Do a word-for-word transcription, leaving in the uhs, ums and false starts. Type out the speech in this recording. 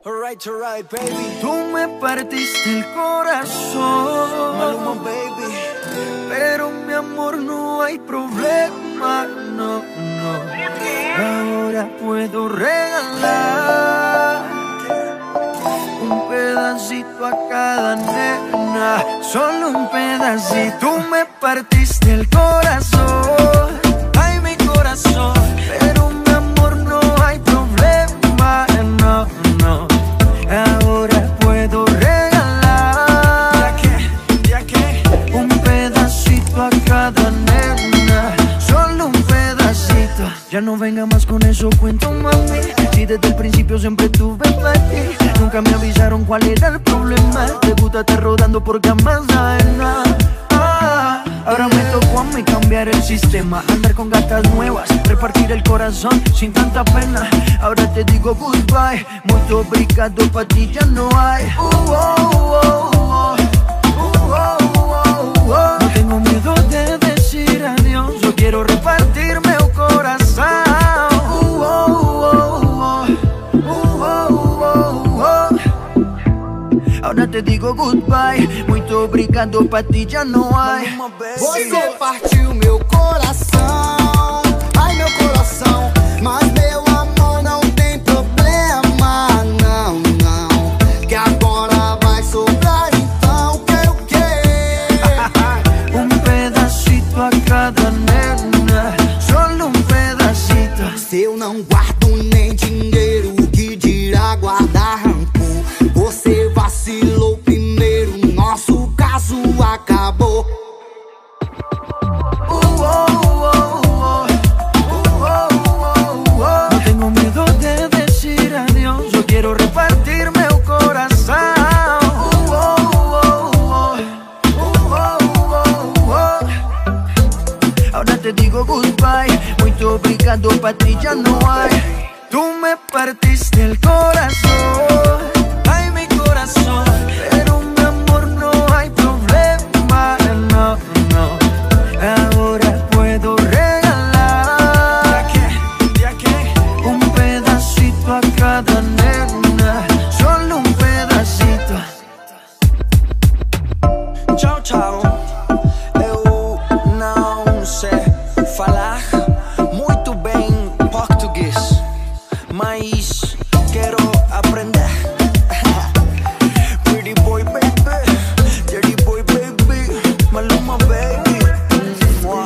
Alright, alright, baby. Tú me partiste el corazón, Maluma, baby. pero mi amor no hay problema, no, no. Ahora puedo regalar un pedacito a cada nena, solo un pedacito. Tú me partiste el corazón, ay mi corazón, pero mi amor no hay problema, no, no. Ahora puedo regalar ¿Ya qué? un pedacito a cada nena, solo un pedacito. Ya no venga más con eso, cuento, mami. Si desde el principio siempre tuve para ti, nunca me avisaron cuál era el problema. Te gusta estar rodando por camas ajenas. Ah, ahora me tocó a mí cambiar el sistema, andar con gatas nuevas, repartir el corazón sin tanta pena. Ahora te digo goodbye, muy obrigado, pa' ti ya no hay. Uh, oh, oh, oh. Uh, oh, oh, oh. No tengo miedo de decir adiós, yo quiero repartirme el corazón. Uh, oh, oh, oh. Uh, oh, oh, oh. Ahora te digo goodbye, muito obrigado, pa' ti já não há. Você partiu meu coração, ai meu coração, mas meu amor não tem problema, não, não, que agora vai sobrar, então quero o quê? Um pedacito a cada nena, solo um pedacito. Se eu não guardo nem dinheiro, que dirá guardar rancor? Você vacilou primeiro, nosso caso acabou. Uh, oh, oh, oh. Uh, oh, oh, oh. No tengo miedo de decir adiós, yo quiero repartirme el corazón. Uh, oh, oh, oh. Uh, oh, oh, oh. Ahora te digo goodbye, muito obrigado, pa' ti ya no hay. Tú me partiste el corazón, ay mi corazón, pero mi amor no hay problema, no, no. Ahora puedo regalar ¿Ya qué? un pedacito a cada nena, solo un pedacito. Tchau, tchau. Eu não sei falar muito bem português, mas quero aprender. Pretty boy, baby. Dirty boy, baby. Maluma, baby. Mua.